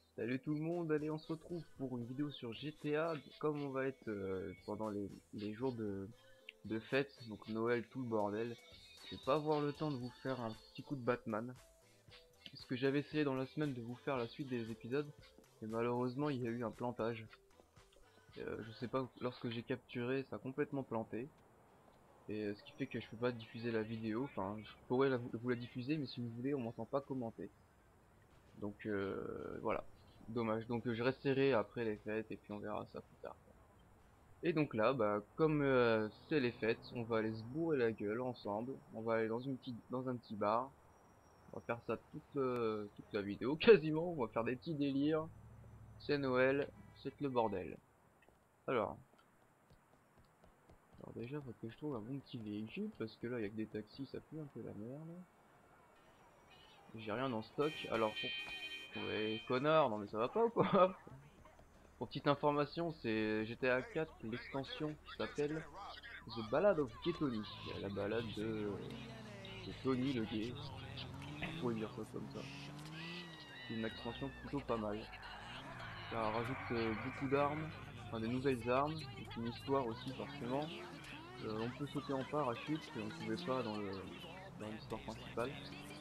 Salut tout le monde, allez on se retrouve pour une vidéo sur GTA. Comme on va être pendant les jours de fête, donc Noël, tout le bordel, je vais pas avoir le temps de vous faire un petit coup de Batman. Parce que j'avais essayé dans la semaine de vous faire la suite des épisodes, mais malheureusement il y a eu un plantage. Je sais pas, lorsque j'ai capturé, ça a complètement planté. Et ce qui fait que je peux pas diffuser la vidéo, enfin je pourrais vous la diffuser, mais si vous voulez on m'entend pas commenter. Donc voilà, dommage. Donc je resterai après les fêtes et puis on verra ça plus tard. Et donc là, bah comme c'est les fêtes, on va aller se bourrer la gueule ensemble. On va aller dans un petit bar. On va faire ça toute la vidéo quasiment. On va faire des petits délires. C'est Noël, c'est le bordel. Alors, alors déjà faut que je trouve un bon petit véhicule parce que là il y a que des taxis, ça pue un peu la merde. J'ai rien en stock. Alors pour... Ouais, connard, non mais ça va pas ou quoi? Pour petite information, c'est GTA 4, l'extension qui s'appelle The Ballad of Gay Tony. La balade de Tony le gay, on pourrait dire ça comme ça. C'est une extension plutôt pas mal. Ça rajoute beaucoup d'armes, enfin des nouvelles armes, et une histoire aussi forcément. On peut sauter en parachute, on ne pouvait pas dans l'histoire principale.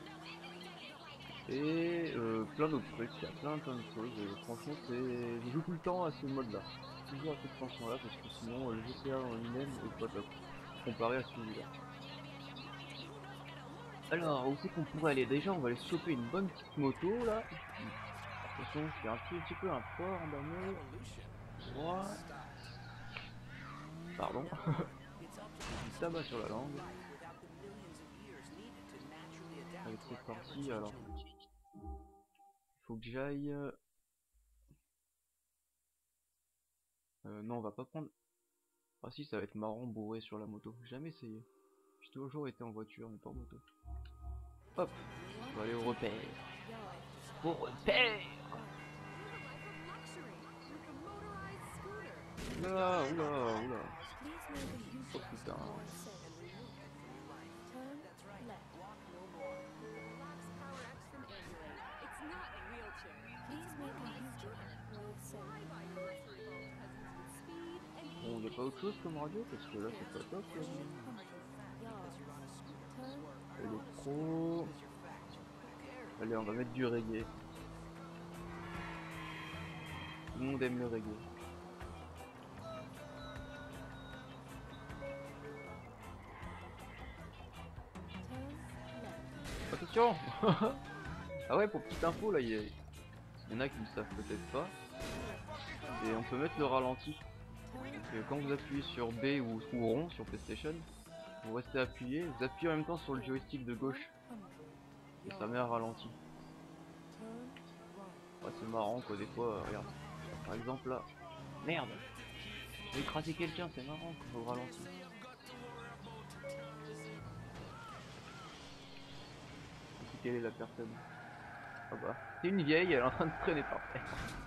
Et plein d'autres trucs, il y a plein de choses, et franchement je joue tout le temps à ce mode là, toujours à cette extension là, parce que sinon le GTA en lui-même est pas top, comparé à celui-là. Alors, où c'est qu'on pourrait aller? Déjà on va aller se choper une bonne petite moto là. Attention, je suis un petit peu un fort en bagnole. Droit. Pardon, j'ai du tabac sur la langue. Allez, c'est parti, alors il faut que j'aille... non, on va pas prendre... Ah si, ça va être marrant bourré sur la moto, j'ai jamais essayé. J'ai toujours été en voiture, mais pas en moto. Hop, on va aller au repère. Au repère. Oula, oula, oula. Oh putain. Bon, y a pas autre chose comme radio parce que là c'est pas top. Électro. Allez, on va mettre du reggae. Tout le monde aime le reggae. Attention. Ah ouais, pour petite info, là, il y en a qui ne savent peut-être pas. Et on peut mettre le ralenti. Donc, quand vous appuyez sur B ou rond sur PlayStation, vous restez appuyé, vous appuyez en même temps sur le joystick de gauche. Et ça met un ralenti. Ouais, c'est marrant quoi, des fois, regarde. Par exemple là. Merde! J'ai écrasé quelqu'un, c'est marrant quand faut ralentir. Quelle est la personne? Ah bah, c'est une vieille, elle est en train de traîner par terre.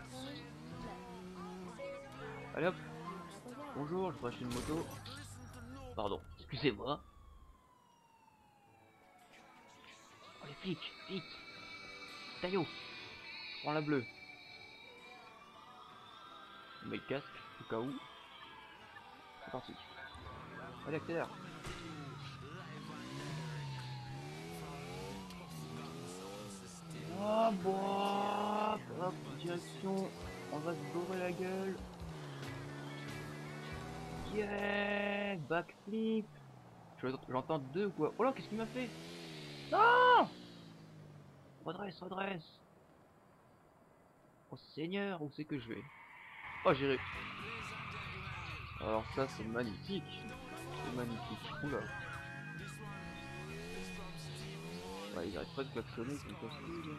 Allez hop! Bonjour, je voudrais acheter une moto. Pardon, excusez-moi. Oh les flics, vite! Taillot! Prends la bleue. On met le casque, au cas où. C'est parti. Allez, accélère! Oh bon! Hop, direction. On va se bourrer la gueule. Yeah! Backflip! J'entends deux ou quoi? Oh là, qu'est-ce qu'il m'a fait? Non! Redresse, redresse! Oh Seigneur, où c'est que je vais? Oh, j'irai. Alors ça, c'est magnifique. C'est magnifique. Oula. Ouais, il arrête pas de klaxonner, c'est possible.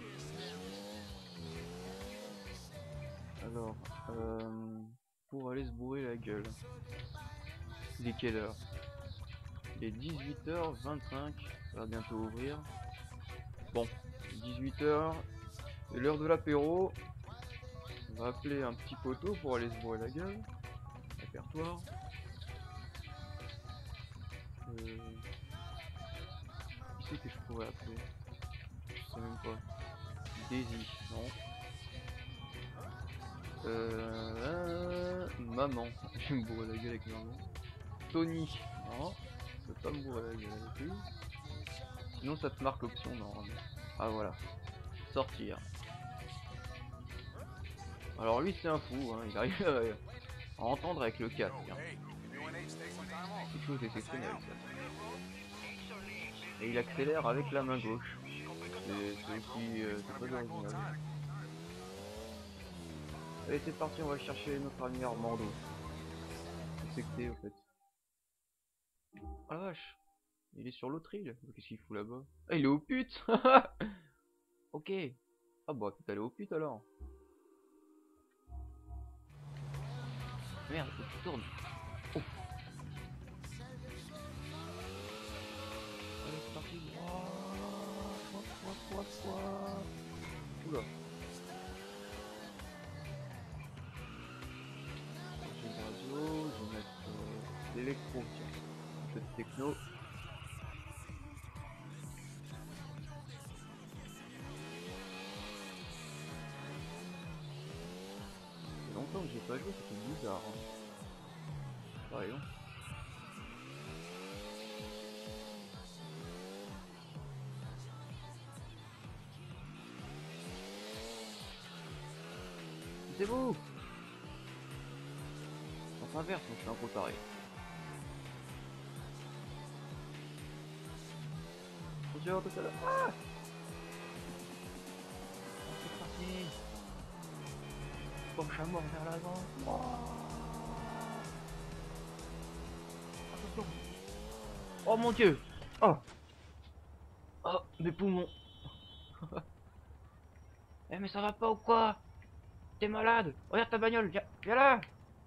Alors, pour aller se bourrer la gueule. Il est quelle heure? Il est 18h25. Ça va bientôt ouvrir. Bon, 18h. C'est l'heure de l'apéro. On va appeler un petit poteau pour aller se bourrer la gueule. Répertoire. Qui c'est que je pourrais appeler? Je sais même pas. Daisy, non. Maman. Je vais me bourrer la gueule avec maman. Tony. Non. Je peux pas me bourrer la gueule avec lui. Sinon ça te marque l'option normalement. Ah voilà. Sortir. Alors lui c'est un fou, hein. Il arrive à entendre avec le 4. Quelque chose d'exceptionnel ça. Et il accélère avec la main gauche. C'est aussi très original. Allez c'est parti, on va chercher notre ami Armando. C'est que t'es au fait. Ah la vache. Il est sur l'autre île. Qu'est-ce qu'il fout là-bas? Ah il est au pute. Ok. Ah bah peut aller au pute alors. Merde, faut que tu tournes. Oh. Allez c'est parti. Oula. J'ai une radio, je vais mettre l'électro, tiens. Un peu de techno. Ça fait longtemps que j'ai pas joué, c'était bizarre. Hein. Pareil, hein. C'est vous. Sens inverse, donc je suis un peu pareil. Attention, tout à l'heure. Ah, c'est parti. Penche à mort vers l'avant. Oh. Attention. Oh mon dieu. Oh. Oh, mes poumons. Eh mais ça va pas ou quoi? T'es malade? Regarde ta bagnole, viens là.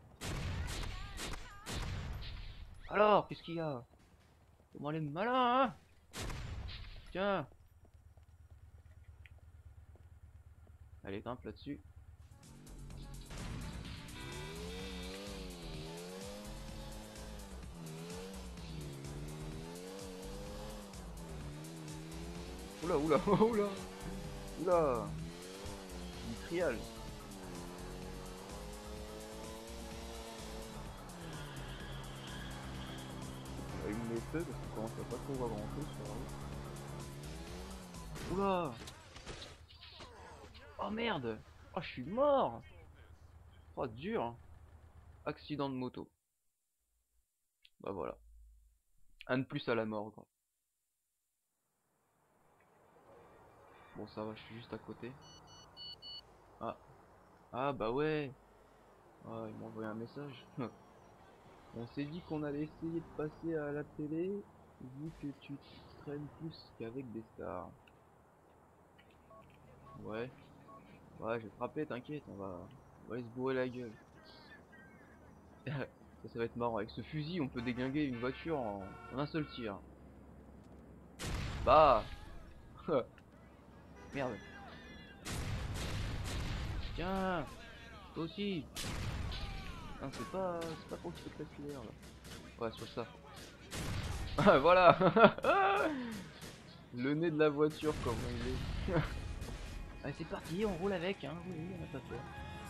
Alors, qu'est-ce qu'il y a? Comment les malins, hein? Tiens. Allez, grimpe là-dessus. Oula, oula, oula. Oula. Une triale. On a une méthode parce qu'on commence à pas trop voir grand chose sur la route. Oula. Oh merde. Oh je suis mort. Oh dur hein. Accident de moto. Bah voilà. Un de plus à la morgue. Bon ça va, je suis juste à côté. Ah. Ah bah ouais. Ah il m'a envoyé un message. On s'est dit qu'on allait essayer de passer à la télé vu que tu traînes plus qu'avec des stars. Ouais. Ouais, je vais frapper, t'inquiète, on va aller se bourrer la gueule. Ça va être marrant. Avec ce fusil, on peut déglinguer une voiture en un seul tir. Bah. Merde. Tiens. Toi aussi. Non, c'est pas trop spectaculaire là. Ouais, sur ça. Ah, voilà. Le nez de la voiture, comme il est. Allez, c'est parti, on roule avec, hein. Oui, on a pas peur.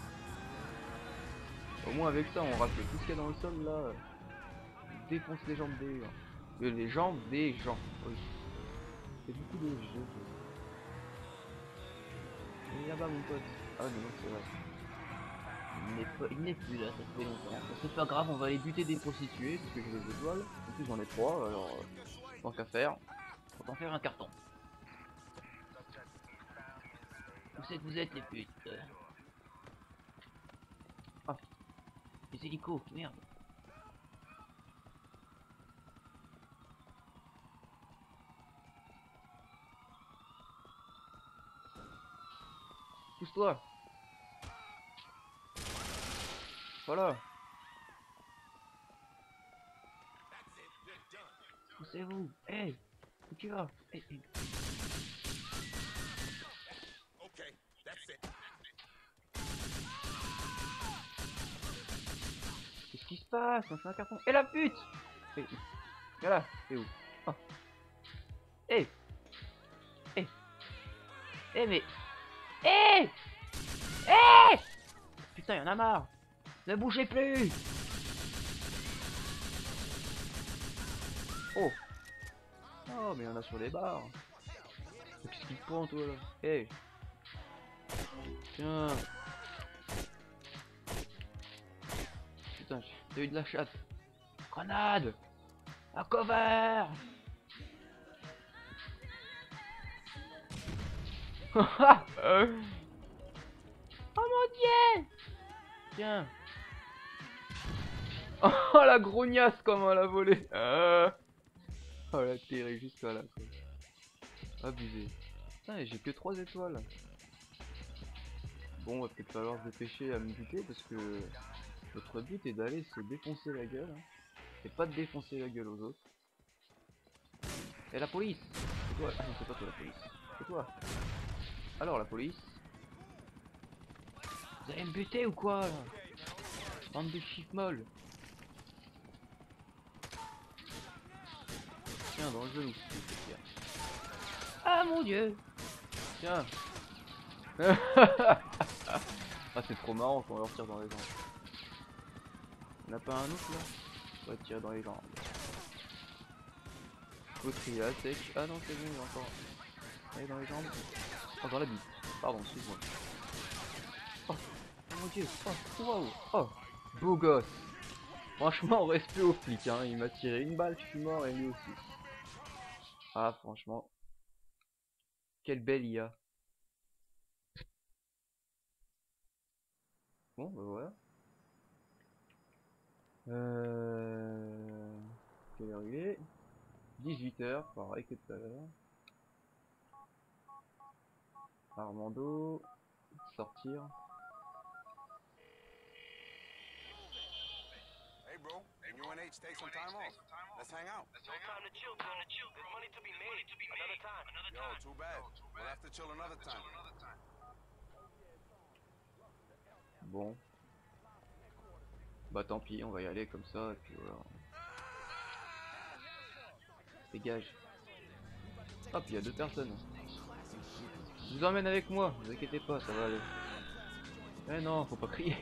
Au moins avec ça, on rate tout ce qu'il y a dans le sol là. On défonce les jambes des gens. Les jambes des gens. Oui. C'est beaucoup de jeux. Il est là-bas mon pote. Ah mais non c'est vrai. Il n'est plus là, ça fait longtemps. C'est pas grave, on va aller buter des prostituées parce que j'ai des étoiles. En plus j'en ai 3, alors tant qu'à faire, autant faire un carton. Où c'est que vous êtes les putes? Ah, les hélicos, merde. Pousse-toi. Voilà. Poussez-vous. Hey, où tu vas? Hey, hey. Qu'est-ce qui se passe? On fait un carton. Et la pute! Hey, viens là, t'es où? Oh. Hey! Hey! Hey mais... Hey! Hey! putain, y'en a marre. Ne bougez plus. Oh. Oh, mais y'en a sur les barres. Qu'est-ce qu'il prend, toi, là? Hey. Tiens. Putain, t'as eu de la chatte. Grenade. Un cover. Oh mon dieu. Tiens. Oh la grognasse comment elle a volé. Oh la atterri jusqu'à là quoi. Abusé. Putain j'ai que 3 étoiles. Bon va peut-être falloir se dépêcher à me buter parce que notre but est d'aller se défoncer la gueule. Hein. Et pas de défoncer la gueule aux autres. Et la police. C'est toi. Ah non c'est pas toi la police. C'est toi. Alors la police. Vous allez me buter ou quoi là? Bande de chiffres molles. Tiens dans le genou. Ah mon dieu. Tiens. Ah c'est trop marrant quand on leur tire dans les jambes. Y'en a pas un autre là? On va tirer dans les jambes. Poterie à sec. Ah non c'est bon il y a encore. Allez dans les jambes. Oh dans la bite. Pardon excuse-moi. Oh, oh mon dieu. Oh wow. Oh beau gosse. Franchement respect au flic hein. Il m'a tiré une balle, je suis mort et lui aussi. Ah franchement. Quelle belle IA. Bon bah voilà. Quelle heure il est? 18h, pareil que tout à l'heure. Armando, sortir. Hey bro, can you and H take some time off? Let's hang out. No time to chill, bro. There's money to be made. Another time. Yo, too bad. We'll have to chill another time. Bon. Bah tant pis, on va y aller comme ça, et puis voilà. Dégage. Hop, il y a 2 personnes. Je vous emmène avec moi, ne vous inquiétez pas, ça va aller. Eh non, faut pas crier.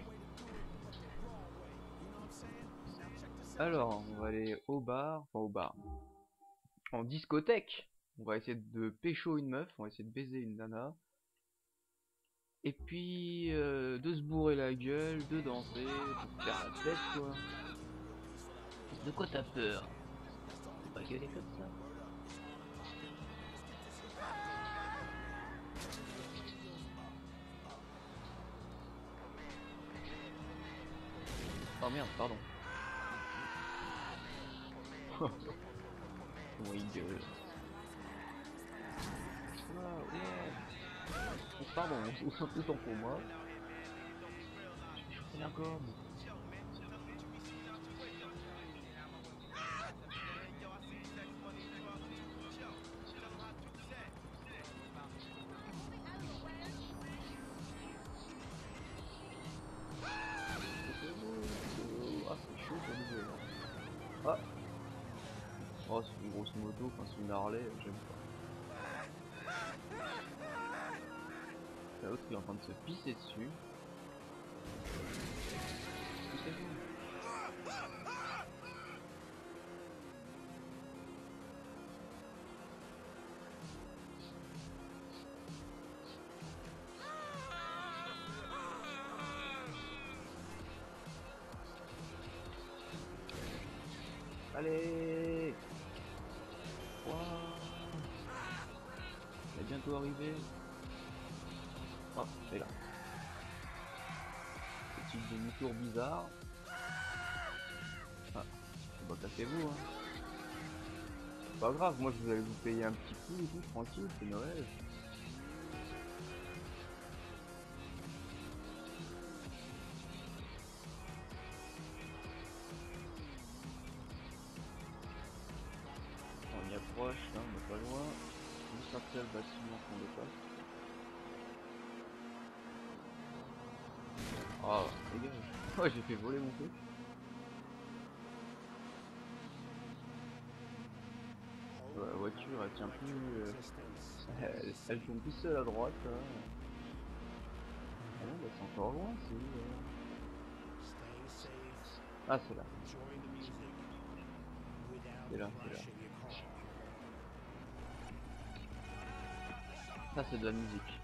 Alors, on va aller au bar, enfin au bar. En discothèque. On va essayer de pécho une meuf, on va essayer de baiser une nana. Et puis de se bourrer la gueule, de danser, de faire la tête quoi. De quoi t'as peur? Faut pas gueuler comme ça. Oh merde, pardon. Comment il gueule. Wow, yeah. Oh, pardon, on se tout temps pour moi. Je fais la gomme. Ah c'est chaud pour nous là. Ah. Oh c'est une grosse moto, enfin c'est une Harley, j'aime pas. L'autre il est en train de se pisser dessus. Allez. Wow. Il est bientôt arrivé. Oh, c'est là. Petit demi-tour bizarre. Ah, bah cassez-vous hein. C'est pas grave, moi je vous allez vous payer un petit coup et tout, tranquille, c'est Noël. On y approche, là, on est pas loin. Juste après le bâtiment qu'on dépasse. Oh, dégage. Oh, j'ai fait voler mon truc. Ouais, la voiture elle tient plus. Elle tombe plus seule à droite. Là. Ah non, bah, c'est encore loin, c'est. Ah, c'est là. C'est là, c'est là. Ça, c'est de la musique.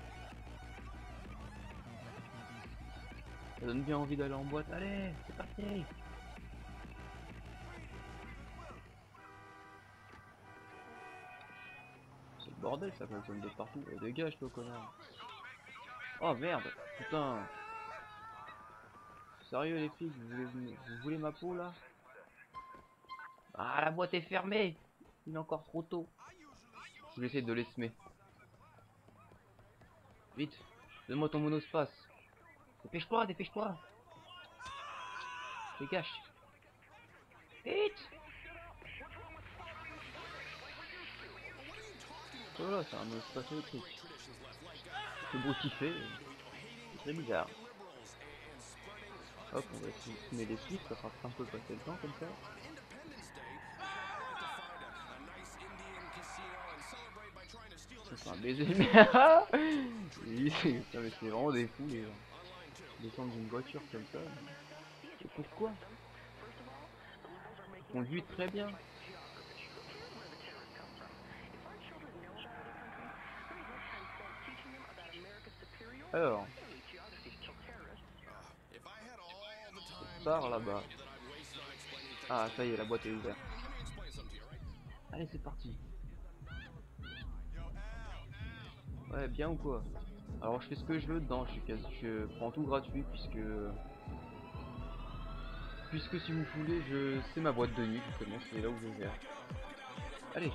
Ça donne bien envie d'aller en boîte. Allez, c'est parti. C'est le bordel, ça collectionne de partout. Oh, dégage, toi, connard. Oh merde, putain. Sérieux, les filles, vous voulez ma peau là? Ah, la boîte est fermée. Il est encore trop tôt. Je vais essayer de l'esmer. Vite, donne-moi ton monospace. Dépêche-toi, dépêche-toi. Dégage. Vite. Voilà, c'est un monospace électrique. C'est beau kiffer. C'est très bizarre. Hop, on va essayer de fumer les pistes, ça fera un peu passer le temps comme ça. Ça c'est un baiser, mais c'est vraiment des fous les gens. Descendre d'une voiture comme ça. Et pourquoi? On conduit très bien. Alors, par là-bas. Ah, ça y est, la boîte est ouverte. Allez, c'est parti. Ouais, bien ou quoi? Alors, je fais ce que je veux dedans. Je prends tout gratuit puisque si vous voulez, c'est ma boîte de nuit justement. C'est là où je gère. Allez.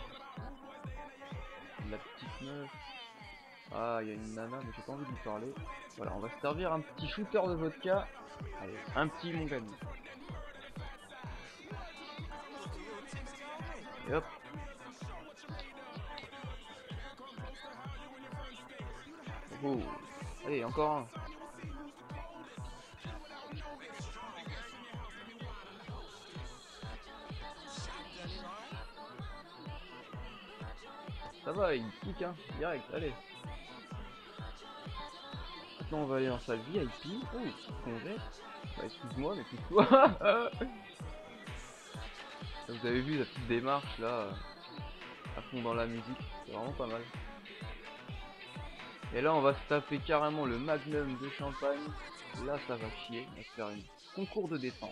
La petite meuf. Ah, il y a une nana, mais j'ai pas envie de lui parler. Voilà, on va se servir un petit shooter de vodka. Allez, un petit mon gars. Et hop. Oh. Allez, encore un. Ça va, il kick hein, direct, allez. Maintenant on va aller en salle VIP. Oh, congé. Bah excuse-moi, mais excuse-toi. Vous avez vu la petite démarche là, à fond dans la musique, c'est vraiment pas mal. Et là on va se taper carrément le magnum de champagne. Là ça va chier, on va se faire un concours de détente.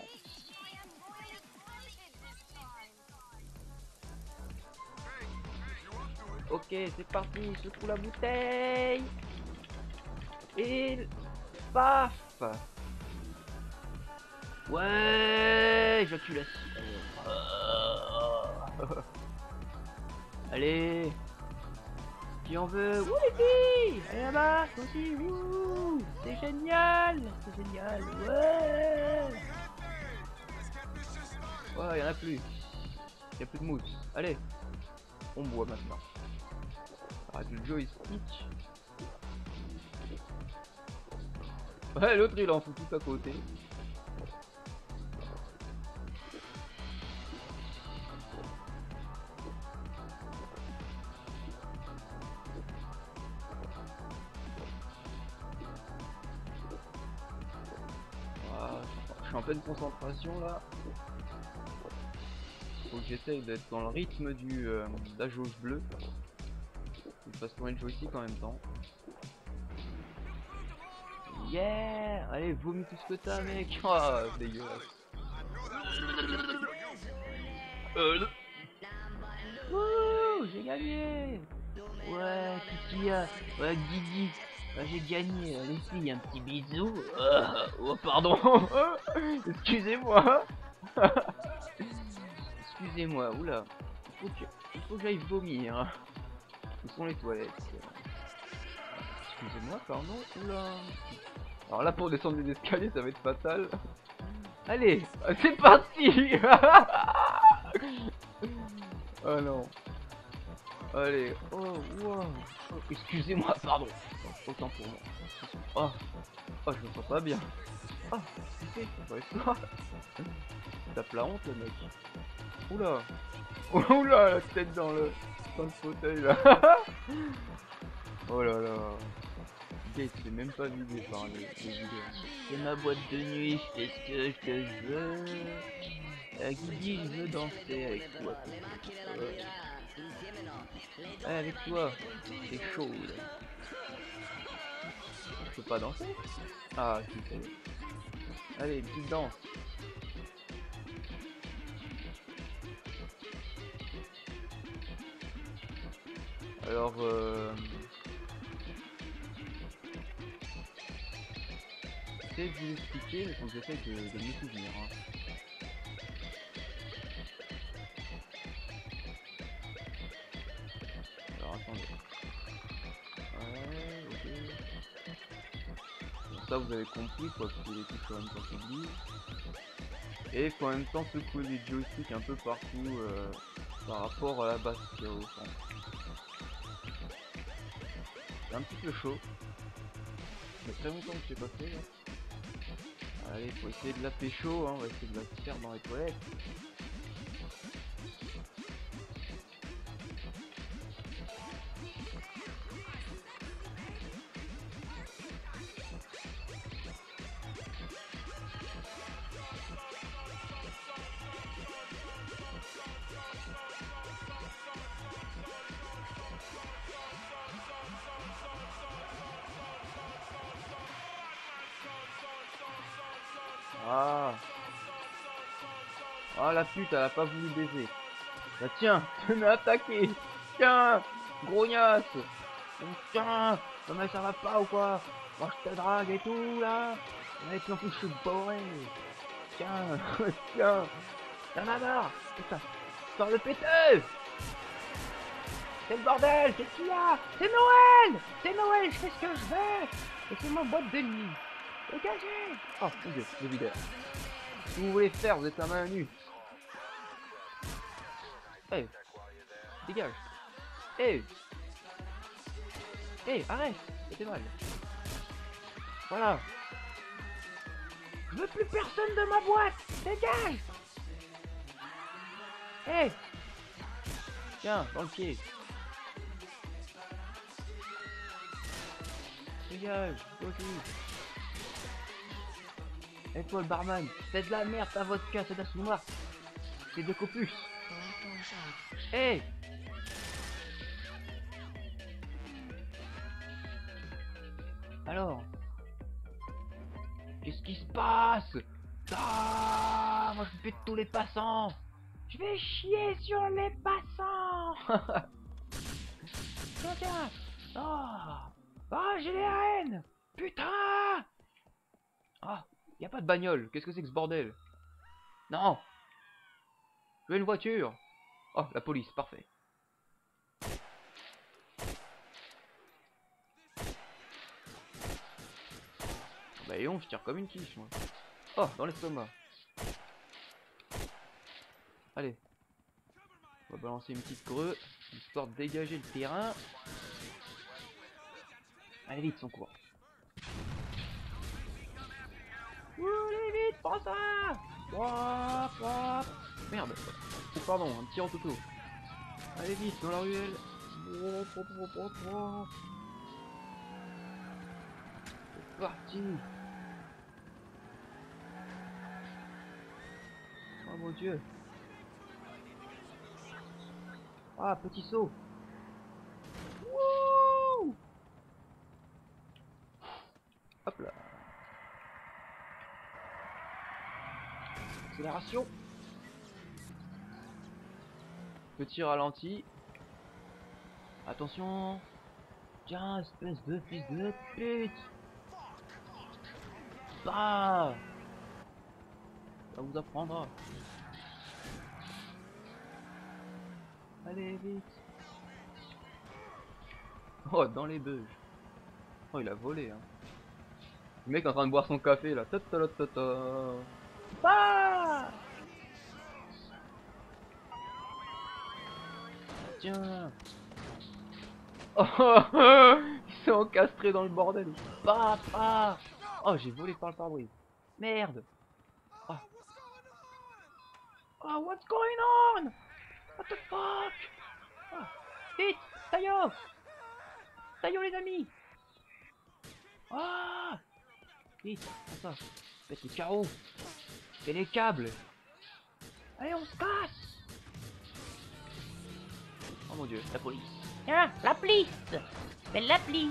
Ok, c'est parti, secoue la bouteille. Et paf. Ouais, j'accule. Allez. Qui en veut? Ouh les filles. Allez là-bas, toi aussi, ouh. C'est génial. C'est génial, ouais. Ouais, y'en a plus. Y'a plus de mousse. Allez. On boit maintenant. Arrête le joystick. Ouais, l'autre il en fout tout à côté. Voilà, je suis en pleine concentration là. Faut que j'essaye d'être dans le rythme de la jauge bleue. Je fasse tourner le joystick en même temps. Yeah. Allez, vomis tout ce que t'as mec. Oh, dégueulasse. Wouh, j'ai gagné. Ouais, Kiki, ouais, Guigui. J'ai gagné, les filles, un petit bisou. Oh, pardon. Excusez-moi. Excusez-moi, oula. Il faut que j'aille vomir. Où sont les toilettes? Excusez-moi, pardon, oula. Alors là, pour descendre les escaliers, ça va être fatal. Allez, c'est parti. Oh non. Allez, oh, wow. Oh, excusez-moi, pardon. Autant pour moi. Oh, oh, je me sens pas bien. Oh, c'est toi. Tape la honte, le mec. Oula. Oula, la tête dans le fauteuil là. Oh là là. gars il s'est même pas vidé par les vidéos. C'est ma boîte de nuit, c'est ce que je te veux. Guigui, je veux danser avec toi. Ouais, avec toi, c'est chaud là. Je peux pas danser? Ah si, ça y est. Allez, une petite danse. Alors, j'essaie de vous expliquer, mais faut que j'essaie de me souvenir. Hein. Alors, attendez. Ouais, ok. Bon, ça, vous avez compris, quoi, parce que les touches en même temps s'oublient. Et il faut en même temps secouer les joysticks un peu partout par rapport à la basse qu'il y a au centre. C'est un petit peu chaud. Ça fait très longtemps que je l'ai pas fait là. Allez, faut essayer de la pécho, hein, on va essayer de la faire dans les toilettes. Ah. Ah la pute, elle a pas voulu baiser. Bah tiens, tu m'as attaqué. Tiens, grognasse. Tiens, non mais ça va pas ou quoi? Moi je te drague et tout là. Et puis en plus je suis bourré. Tiens, tiens. T'en as marre. Putain, sors le péteux. C'est le bordel, qu'est-ce qu'il y a? C'est Noël. C'est Noël, je fais ce que je veux. Et c'est ma boîte de nuit. Dégagez. Oh mon dieu, le videur. Si vous voulez faire, vous êtes la main nue. Hey, dégage. Hey, hey, arrête, c'était mal. Voilà. Je veux plus personne de ma boîte. Dégage. Hey. Tiens, dans le pied. Dégage, ok. Et toi le barman, c'est de la merde ta vodka, c'est de la sous-noire. C'est de copus. Hey. Alors, qu'est-ce qui se passe? Ah, moi je bute tous les passants. Je vais chier sur les passants. Tiens. Oh, j'ai les haines. Putain. Ah, y a pas de bagnole. Qu'est-ce que c'est que ce bordel? Non. Je veux une voiture. Oh, la police, parfait. Bah et on, je tire comme une quiche moi. Oh, dans l'estomac. Allez. On va balancer une petite creux, histoire de dégager le terrain. Allez vite, son cours. Allez vite, prends ça. Merde. Oh, pardon, un petit rototo. Allez vite, dans la ruelle. C'est parti. Oh mon dieu. Ah, petit saut. Wouh. Hop là. Accélération. Petit ralenti. Attention. Tiens, espèce de fils de pute. Bah. Ça vous apprendra. Allez vite. Oh, dans les beuges. Oh, il a volé hein. Le mec est en train de boire son café là. Ah. Tiens. Oh, ils sont encastrés dans le bordel. Papa. Oh, j'ai volé par le pare-brise. Merde. Oh. Oh, what's going on? What the fuck? Oh. Vite, Tayo. Tayo les amis. Ah! Vite, comme ça. Pète les carreaux. Fais les câbles. Allez, on se casse! Oh mon dieu, la police. Tiens, la police. C'est l'appli.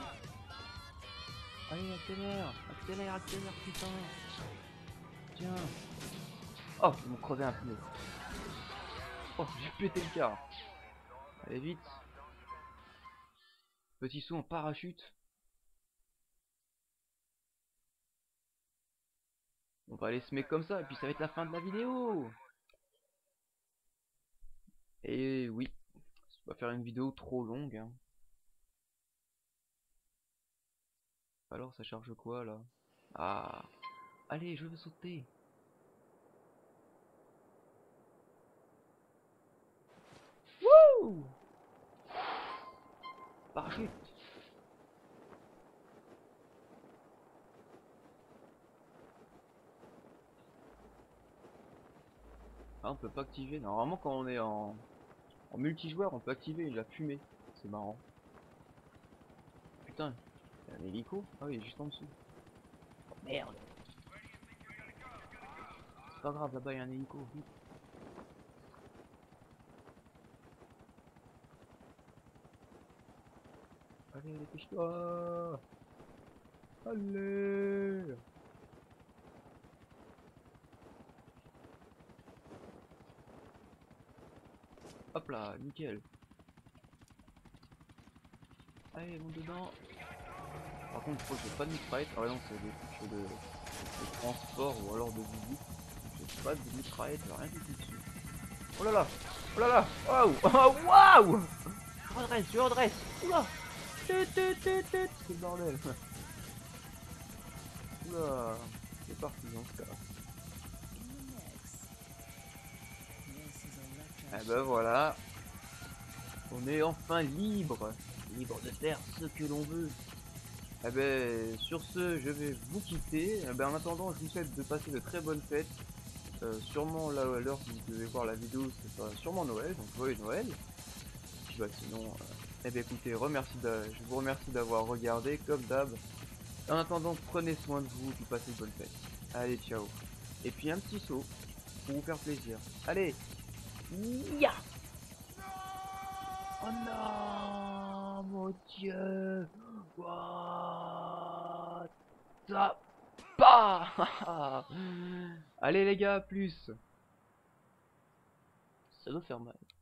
Allez, accélère, accélère, accélère, putain. Tiens. Oh, ils m'ont crevé un pneu. Oh, j'ai pété le car. Allez, vite. Petit saut en parachute. On va aller se mettre comme ça, et puis ça va être la fin de la vidéo. Et oui, on va faire une vidéo trop longue. Hein. Alors, ça charge quoi, là? Ah, allez, je veux sauter. Wouh! Parachute. Ah, on peut pas activer. Normalement, quand on est en multijoueur, on peut activer la fumée. C'est marrant. Putain, il y a un hélico. Ah oui, juste en dessous. Oh, merde. C'est pas grave, là-bas il y a un hélico. Vite. Allez, dépêche-toi. Allez. Hop là, nickel. Allez, monte dedans. Par contre, je crois que j'ai pas de mitraillette. Ah ouais, non, c'est des trucs de transport ou alors de visite. J'ai pas de mitraillette, rien du tout dessus. Oh là là. Oh là là. Waouh. Oh, waouh. Je redresse. Oula. C'est le bordel. Oula. C'est parti dans ce cas. Et ben voilà. On est enfin libre. Libre de faire ce que l'on veut. Eh ben, sur ce, je vais vous quitter. Eh ben, en attendant, je vous souhaite de passer de très bonnes fêtes. Sûrement là à l'heure que vous devez voir la vidéo, c'est pas sûrement Noël, donc joyeux Noël. Puis bah sinon, eh ben écoutez, je vous remercie d'avoir regardé comme d'hab. En attendant, prenez soin de vous, puis passez de bonnes fêtes. Allez, ciao. Et puis un petit saut pour vous faire plaisir. Allez. Ya. Oh non, mon dieu. What the pas. Allez les gars, plus. Ça doit faire mal.